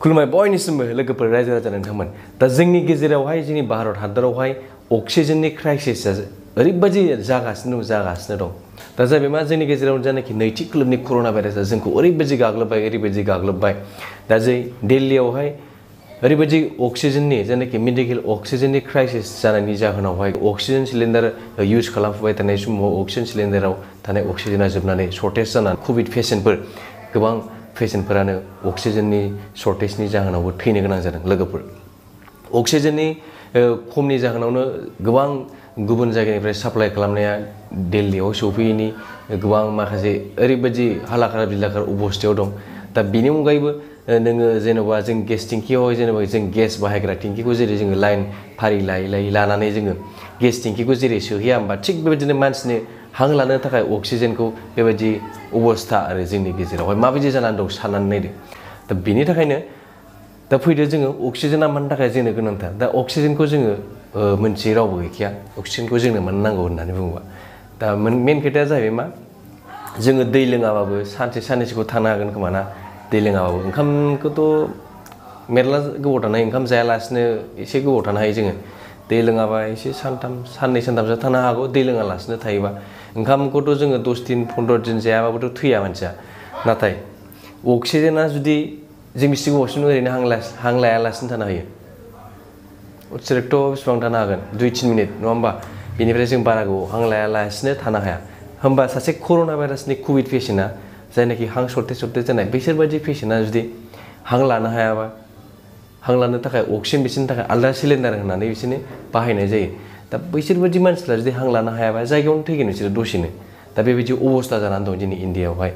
खुलुमबाय बयनिसिमबो लोगोफोर रायजो राजा नोंथांमोन दा जोंनि गेजेरावहाय जोंनि भारत हादरावहाय अक्सिजेननि क्राइसिसआ ओरैबायदि जागासिनो दं दा जाहैबाय मा जोंनि गेजेराव जानाखि नैथि खोलोबनि कर'ना भाइरासआ जोंखौ ओरैबायदि गाग्लोबबाय दा जै दिल्लीयावहाय ओरैबायदि अक्सिजेननि जानाखि मेडिकेल अक्सिजेननि क्राइसिस जानायनि जाहोनावहाय अक्सिजेन सिलिन्डार इउज खालामफुबाय थानाय समाव अक्सिजेन सिलिन्डाराव थानाय अक्सिजेना जोबनानै सर्टेज जानानै कभिड पेसेन्टफोर गोबां पेसेन्टफोरानो अक्सिजेननि सर्टेजनि जाहोनावबो थैनो गोनां जादों लोगोफोर अक्सिजेननि खमनि जाहोनावनो गोबां गुबुन जायगानिफ्राय साप्लाय खालामनाया दिल्लीयाव सौफैयैनि गोबां माखासे ओरैबायदि हालाखार बिलाखार अबस्थायाव दं दा बेनि अनगायैबो नोङो जेनेबा जों गेस टेंकियावहाय जेनेबा जों गेस बाहायग्रा टेंकिखौ जेरै जोङो लाइन फारि लायै लानानै जोङो गेस टेंकिखौ जेरै सोहैया होमबा थिग बेबायदिनो मानसिनो हां लानो थाखाय अक्सिजेनखौ बेबायदि अबस्था आरो जोंनि गेजेरावहाय माबायदि जानानै दं साननानै नायदो दा बेनि थाखायनो दा फैदो जोङो अक्सिजेना मानि थाखाय जोंनो गोनांथार दा अक्सिजेनखौ जोङो मोनथियै रावबो गैखाया अक्सिजेनखौ जोंनो मानो नांगौ होननानै बुङोबा दा मेन खोथाया जाहैबाय मा जोङो दै लोङाबाबो सानसे साननैसोखौ थानो हागोन खोमा ना दै लोङाबाबो ओंखामखौथ' मेरला गोबाव थानो हायो ओंखाम जायालासिनो एसे गोबाव थानो हायो जोङो दै लोङाबा एसे साननै सानथामसो थानो हागौ दै लोङालासिनो थायोबा ओंखामखौथ' जोङो 10 दिन 15 दिन जायाबाबोथ' थैया मानसिया नाथाय अक्सिजेना जुदि जों बेसे गोबावसिम ओरैनो हां लायालासिनो थानो हायो डाइरेक्ट' बेसेबां थानो हागोन 2-3 मिनिट नङा होमबा बेनिफ्राय जों बारा गोबाव हां लायालासिनो थानो हाया होमबा सासे कर'ना भाइरासनि कभिड पेसेन्टआ जायनाखि हां सर्टेज जानाय बिसोरबायदि पेसेन्टआ जुदि हां लानो हायाबा हां लानो थाखाय अक्सिजेन बिसोरनि थाखाय आलदा सिलिन्डार होनानै बिसोरनो बाहायनाय जायो दा बैसोरबायदि मानसिफ्रा जुदि हां लानो हायाबा जायगायावनो थैगोन बिसोरो दसेनो दा बेबायदि अबस्था जानानै दं जोंनि इन्डियायावहाय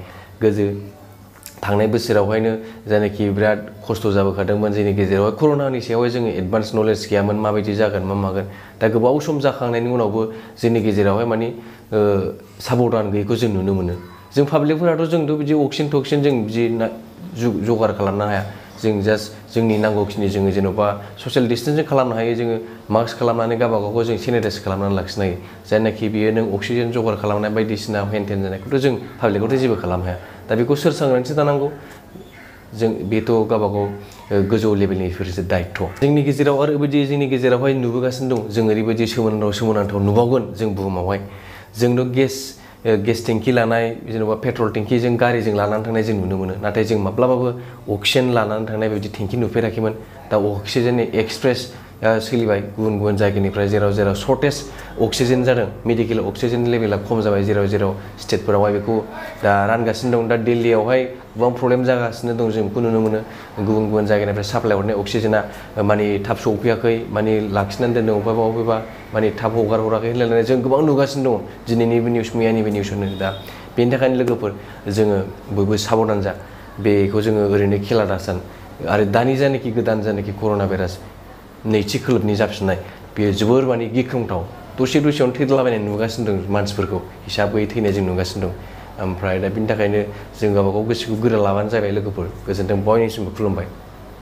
थांनाय बोसोरावहायनो जायनाखि बिराद खस्थ' जाबोखादोंमोन जोंनि गेजेरावहाय कर'नानि सायावहाय जोङो एडभान्स नलेज गैयामोन माबायदि जागोन मा मागोन दा गोबाव सम जाखांनायनि उनावबो जोंनि गेजेरावहाय माने साबधान गैयैखौ जों नुनो मोनो जों पाब्लिकफोराथ' जोंथ' बिदि अक्सिजेन जों बिदि जगार खालामनो हाया जों जास्ट जोंनि नांगौखिनि जोङो जेन'बा ससियेल डिस्टेन्सिं खालामनो हायो जोङो मास्क खालामनानै गावबा गावखौ जों सेनिटाइज खालामनानै लाखिनो हायो जायनाखि बियो नों अक्सिजेन जगार खालामनाय बायदिसिना मेनटेन जानायखौथ' जों पाब्लिकआवथ' जेबो खालामनो हाया दा बेखौ सोर सांग्रांथि जानांगौ जों बेथ' गावबा गाव गोजौ लेभेलनिफोरसो दायित्व जोंनि गेजेराव आरो ओरैबायदि जोंनि गेजेरावहाय नुबोगासिनो दं जों ओरैबायदि सोमोनांथाव नुबावगोन जों बुहुमावहाय जोंथ' गेस टेंकि लानाय जेनेबा पेट्रल टेंकि जों गारिजों लानानै थांनाय जों नुनो मोनो नाथाय जों माब्लाबाबो अक्सिजेन लानानै थांनाय बायदि टेंकि नुफेराखैमोन दा अक्सिजेननि एक्सप्रेस सोलिबाय गुबुन जायगानिफ्राय जेराव सर्टेज अक्सिजेन जादों मेडिकेल अक्सिजेन लेभेला खम जाबाय जेराव स्टेटफोरावहाय बेखौ दा रानगासिनो दं दा दिल्लीयावहाय गोबां प्रब्लेम जागासिनो दं जों बेखौ नुनो मोनो गुबुन जायगानिफ्राय साप्लाय हरनाय अक्सिजेना माने थाब सौफैयाखै माने लाखिनानै दोनदों अबेबा माने थाब हगारहराखै होनलायनानै जों गोबां नुगासिनो दं दिनैनिबो निउस मैयानिबो निउस होनो दा बेनि थाखायनो लोगोफोर जोङो बयबो साबधान जा बेखौ जोङो ओरैनो खेला दासान आरो दानि जायनाखि गोदान जायनाखि कर'ना भाइरास नैथि खोलोबनि जाफिननाय बेयो जोबोर माने गिख्रंथाव दसेयावनो थैलाबायनाय नुगासिनो दं मानसिफोरखौ हिसाबै थैनाय जों नुगासिनो दं ओमफ्राय दा बिनि थाखायनो जों गावबा गाव गोसोखौ गोरा लाबानो जाबाय लोगोफोर गोजोन्थों बयनिसिमबो खुलुमबाय।